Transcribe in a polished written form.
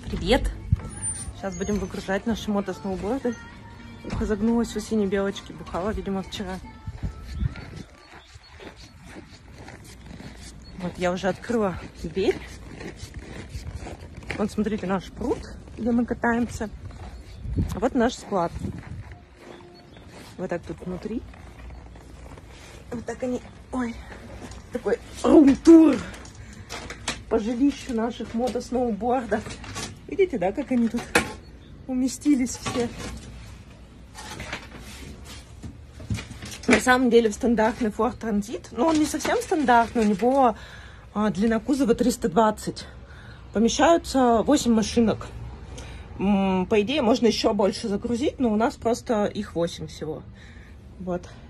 Привет! Сейчас будем выгружать наши мотосноуборды. Ухо загнулось у синей белочки, бухала, видимо, вчера. Вот я уже открыла дверь. Вот смотрите, наш пруд, где мы катаемся. А вот наш склад. Вот так тут внутри. Вот так они... Ой, такой рум-тур по жилищу наших мотосноубордов. Видите, да, как они тут уместились все. На самом деле стандартный Ford Transit, но он не совсем стандартный, у него длина кузова 320. Помещаются 8 машинок. По идее, можно еще больше загрузить, но у нас просто их 8 всего. Вот.